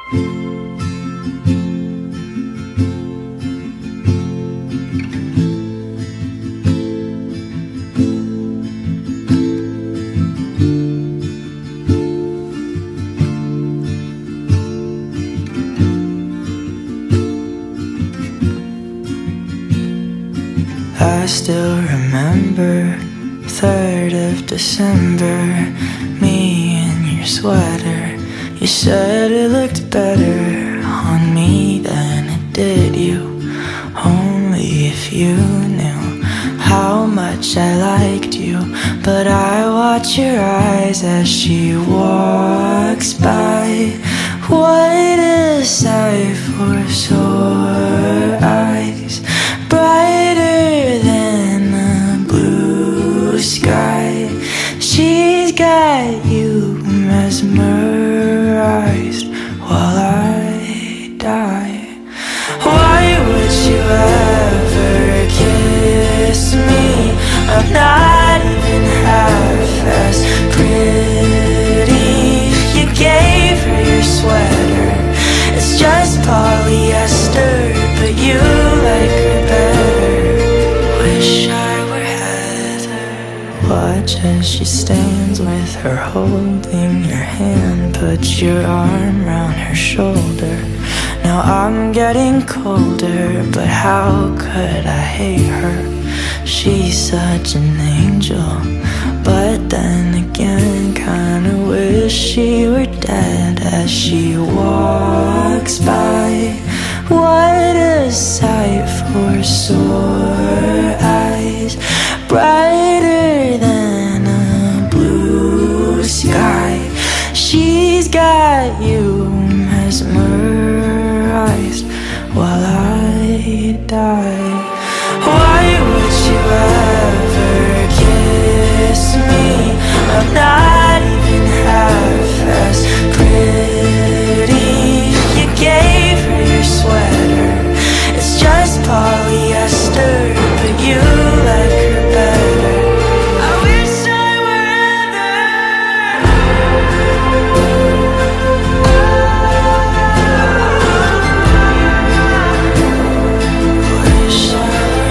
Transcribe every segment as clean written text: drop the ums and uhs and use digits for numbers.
I still remember 3rd of December, me in your sweater. You said it looked better on me than it did you. Only if you knew how much I liked you. But I watch your eyes as she walks by. What a sight for sore eyes, brighter than the blue sky. She's got you mesmerized while I die. Why would you ever kiss me? I'm not even half as pretty. You gave her your sweater, it's just polyester, but you like her better. Wish I were Heather. Watch as she stands with her holding your hand, put your arm round her shoulder. Now I'm getting colder, but how could I hate her? She's such an angel, but then again kinda wish she were dead as she walks by. What a sight for sore eyes, brighter than a blue sky. She's got you mesmerized while I die. Why would you ever kiss me? I'm not even half as pretty. You gave her your sweater, it's just polyester, but you like her better. I wish I were Wish I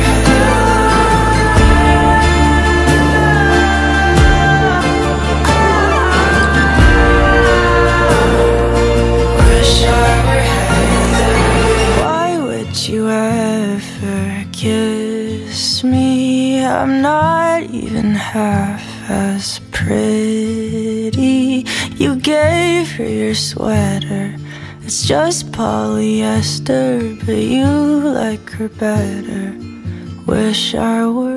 you ever kiss me? I'm not even half as pretty. You gave her your sweater, it's just polyester, but you like her better. Wish I were